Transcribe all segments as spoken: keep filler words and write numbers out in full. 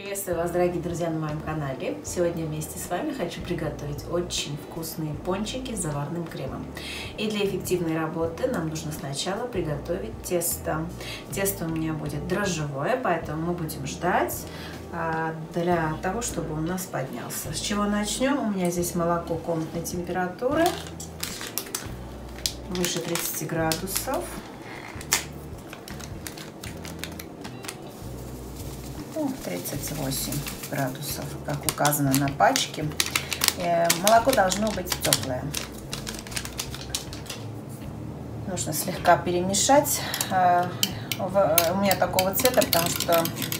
Приветствую вас, дорогие друзья, на моем канале. Сегодня вместе с вами хочу приготовить очень вкусные пончики с заварным кремом. И для эффективной работы нам нужно сначала приготовить тесто. Тесто у меня будет дрожжевое, поэтому мы будем ждать для того, чтобы он у нас поднялся. С чего начнем? У меня здесь молоко комнатной температуры, выше тридцати градусов. тридцать восемь градусов, как указано на пачке. Молоко должно быть теплое. Нужно слегка перемешать. У меня такого цвета, потому что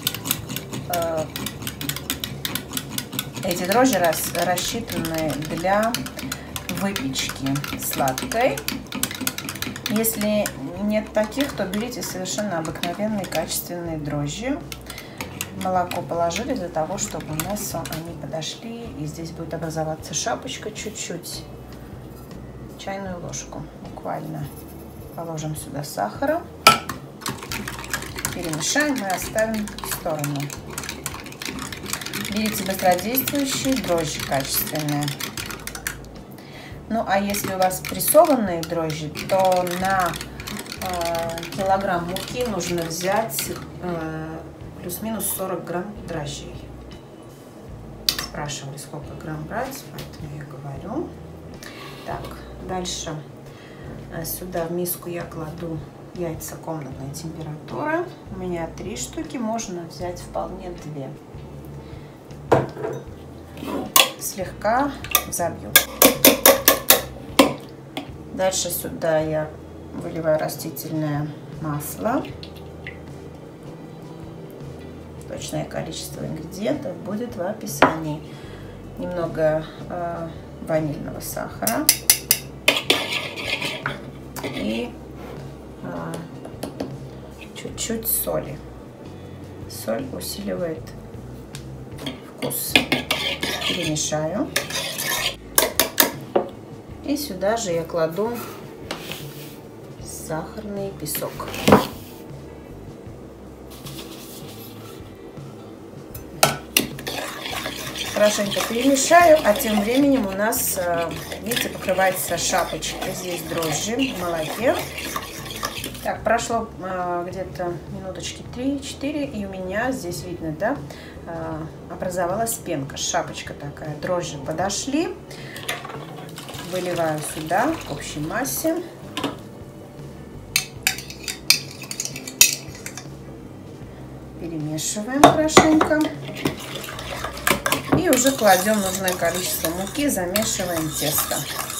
эти дрожжи рассчитаны для выпечки сладкой. Если нет таких, то берите совершенно обыкновенные качественные дрожжи. Молоко положили для того, чтобы у нас они подошли, и здесь будет образоваться шапочка чуть-чуть, чайную ложку буквально. Положим сюда сахара, перемешаем и оставим в сторону. Берите быстродействующие дрожжи качественные. Ну а если у вас прессованные дрожжи, то на э, килограмм муки нужно взять э, плюс-минус сорок грамм дрожжей. Спрашивали, сколько грамм брать, поэтому я говорю. Так, дальше сюда в миску я кладу яйца комнатной температуры. У меня три штуки, можно взять вполне две. Слегка забью. Дальше сюда я выливаю растительное масло. Точное количество ингредиентов будет в описании. Немного э, ванильного сахара и чуть-чуть э, соли. Соль усиливает вкус. Перемешаю. И сюда же я кладу сахарный песок. Хорошенько перемешаю, а тем временем у нас, видите, покрывается шапочка. Здесь дрожжи в молоке. Так, прошло где-то минуточки три-четыре, и у меня здесь видно, да, образовалась пенка, шапочка такая. Дрожжи подошли. Выливаю сюда к общей массе. Перемешиваем хорошенько. И уже кладем нужное количество муки, замешиваем тесто.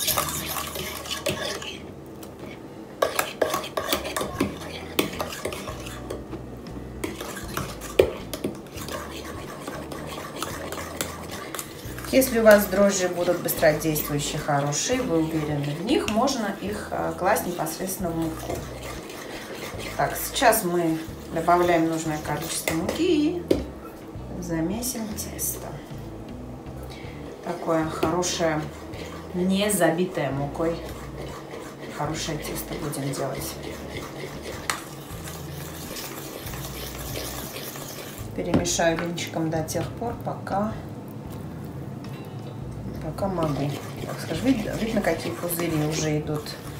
Если у вас дрожжи будут быстродействующие, хорошие, вы уверены в них, можно их класть непосредственно в муку. Так, сейчас мы добавляем нужное количество муки и замесим тесто. Такое хорошее, не забитое мукой, хорошее тесто будем делать. Перемешаю венчиком до тех пор, пока, пока могу. Так скажем, видно, видно, какие пузыри уже идут.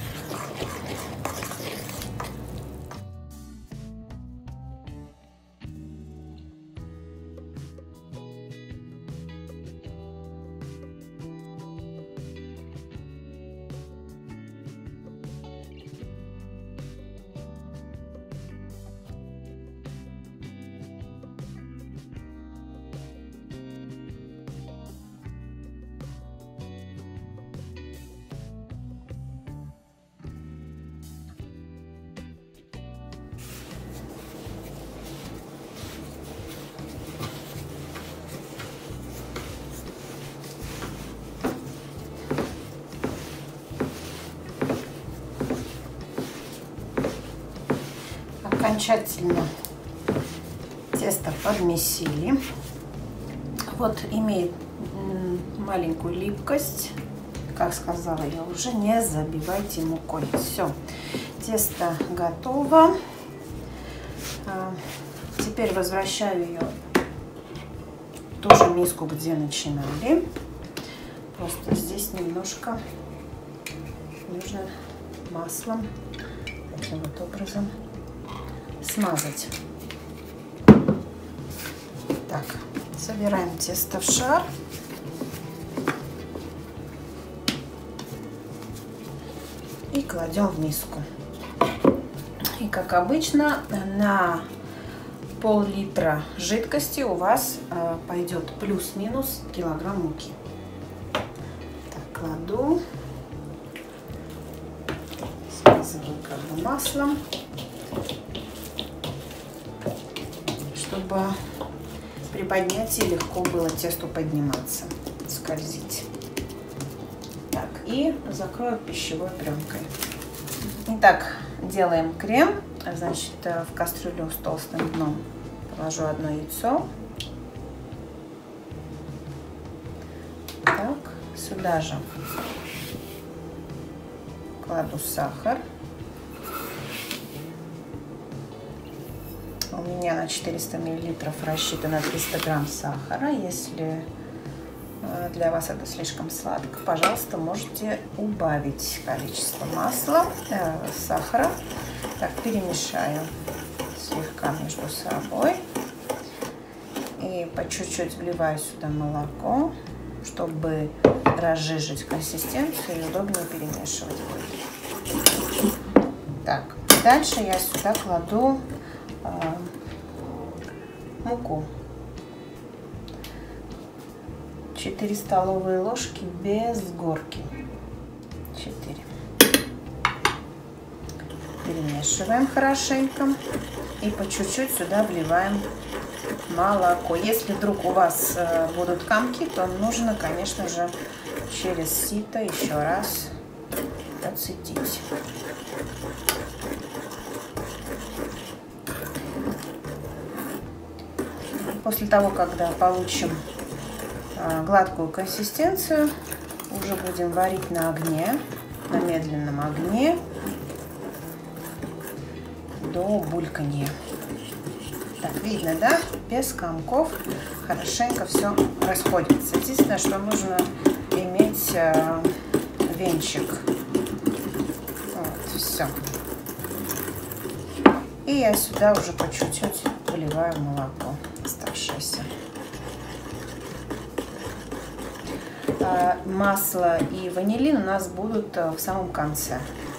Окончательно тесто подмесили. Вот имеет маленькую липкость. Как сказала я уже, не забивайте мукой. Все, тесто готово. Теперь возвращаю ее же миску, где начинали. Просто здесь немножко нужно маслом таким вот образом смазать. Так, собираем тесто в шар. И кладем в миску. И как обычно, на пол-литра жидкости у вас э, пойдет плюс-минус килограмм муки. Так, кладу. Смазываю как бы маслом, чтобы при поднятии легко было тесту подниматься, скользить. Так, и закрою пищевой пленкой. Итак, делаем крем. Значит, в кастрюлю с толстым дном положу одно яйцо. Так, сюда же кладу сахар. У меня на четыреста миллилитров рассчитано триста грамм сахара. Если для вас это слишком сладко, пожалуйста, можете убавить количество масла, э, сахара. Так, перемешаю слегка между собой. И по чуть-чуть вливаю сюда молоко, чтобы разжижить консистенцию и удобнее перемешивать будет. Так, дальше я сюда кладу э, муку. четыре столовые ложки без горки. четыре. Перемешиваем хорошенько. И по чуть-чуть сюда вливаем молоко. Если вдруг у вас э, будут комки, то нужно, конечно же, через сито еще раз процедить. После того, когда получим э, гладкую консистенцию, уже будем варить на огне, на медленном огне до бульканья. Так, видно, да? Без комков хорошенько все расходится. Единственное, что нужно иметь э, венчик. Вот, все. И я сюда уже по чуть-чуть вливаю молоко оставшееся. А масло и ванилин у нас будут в самом конце.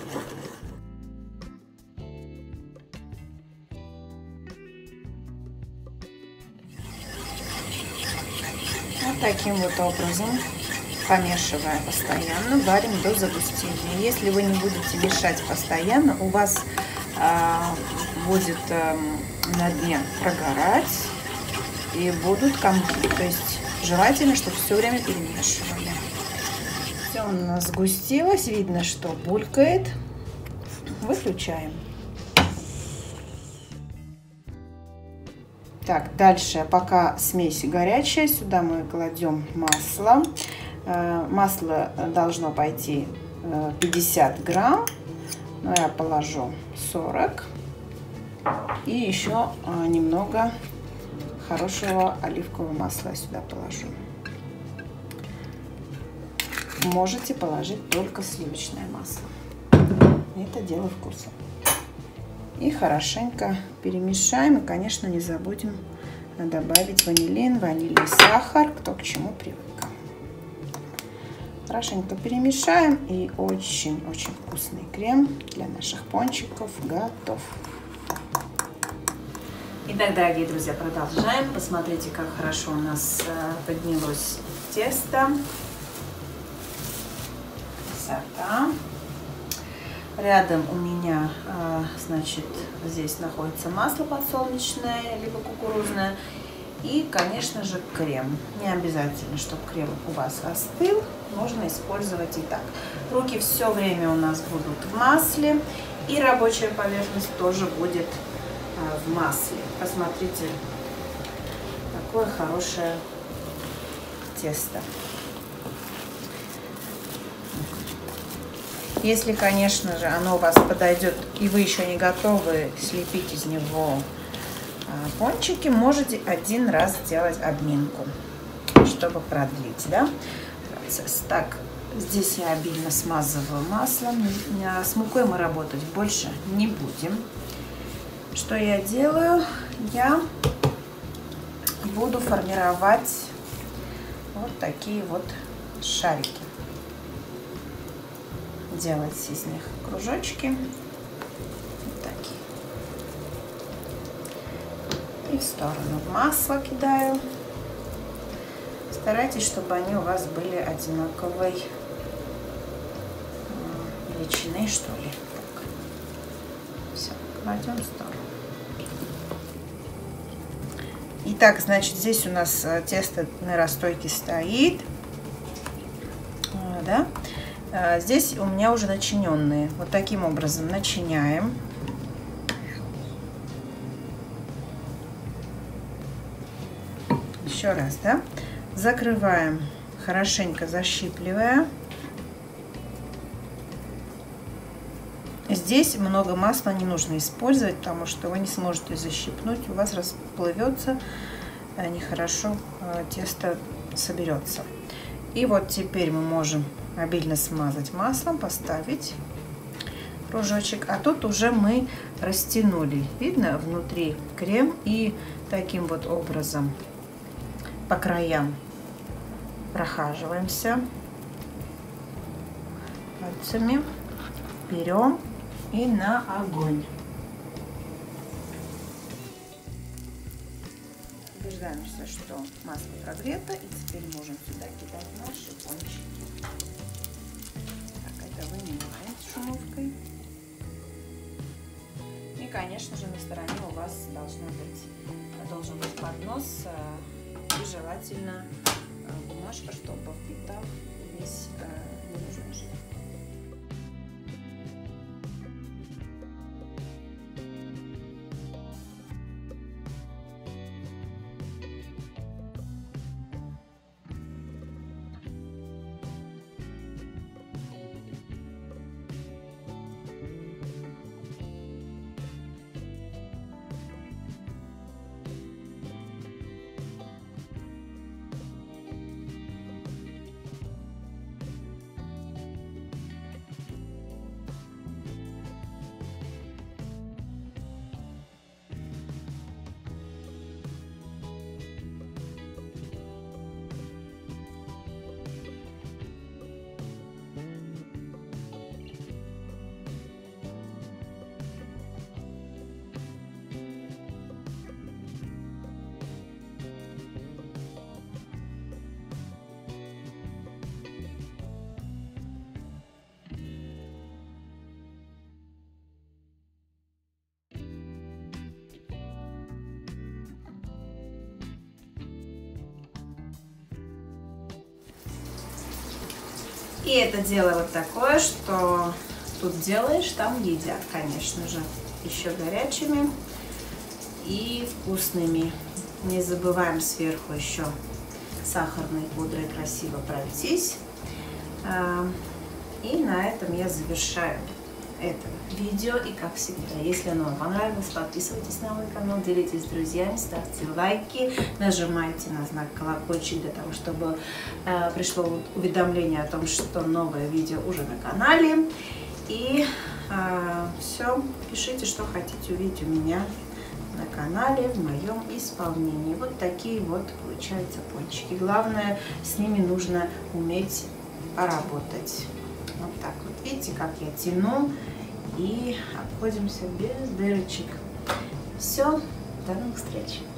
Вот таким вот образом, помешивая постоянно, варим до загустения. Если вы не будете мешать постоянно, у вас а, будет а, на дне прогорать и будут комки. То есть желательно, чтобы все время перемешивали. Все у нас сгустилось, видно, что булькает. Выключаем. Так, дальше, пока смесь горячая, сюда мы кладем масло. Масло должно пойти пятьдесят грамм, но я положу сорок. И еще немного хорошего оливкового масла сюда положу. Можете положить только сливочное масло. Это дело вкуса. И хорошенько перемешаем. И, конечно, не забудем добавить ванилин, ванильный сахар, кто к чему привык. Хорошенько перемешаем. И очень-очень вкусный крем для наших пончиков готов. Итак, дорогие друзья, продолжаем. Посмотрите, как хорошо у нас поднялось тесто. Красота. Рядом у меня, значит, здесь находится масло подсолнечное, либо кукурузное. И, конечно же, крем. Не обязательно, чтобы крем у вас остыл. Можно использовать и так. Руки все время у нас будут в масле. И рабочая поверхность тоже будет в масле. Посмотрите, какое хорошее тесто. Если, конечно же, оно у вас подойдет и вы еще не готовы слепить из него пончики, можете один раз сделать обминку. чтобы продлить, да, процесс. Так, здесь я обильно смазываю маслом. С мукой мы работать больше не будем. Что я делаю? Я буду формировать вот такие вот шарики. Делать из них кружочки. Вот такие. И в сторону масло кидаю. Старайтесь, чтобы они у вас были одинаковой величины, что ли. Так. Все, кладем в сторону. Итак, значит, здесь у нас тесто на расстойке стоит. Да? Здесь у меня уже начиненные. Вот таким образом начиняем. Еще раз, да? Закрываем, хорошенько защипливая. Здесь много масла не нужно использовать, потому что вы не сможете защипнуть, у вас расплывется, нехорошо тесто соберется. И вот теперь мы можем обильно смазать маслом, поставить кружочек, а тут уже мы растянули, видно, внутри крем, и таким вот образом по краям прохаживаемся пальцами, берем и на огонь. Убеждаемся, что масло прогрето, и теперь можем сюда кидать наши пончики. Так, это вынимаем с шумовкой. И, конечно же, на стороне у вас должно быть, должен быть поднос, и желательно бумажка, чтобы впитал весь ненужный жир. И это дело вот такое, что тут делаешь, там едят, конечно же, еще горячими и вкусными. Не забываем сверху еще сахарной пудрой красиво пройтись. И на этом я завершаю это видео. И как всегда, если оно вам понравилось, подписывайтесь на мой канал, делитесь с друзьями, ставьте лайки, нажимайте на знак колокольчик для того, чтобы э, пришло уведомление о том, что новое видео уже на канале. И э, все, пишите, что хотите увидеть у меня на канале в моем исполнении. Вот такие вот получаются пончики. Главное, с ними нужно уметь поработать. Вот так вот. Видите, как я тяну, и обходимся без дырочек. Все, до новых встреч.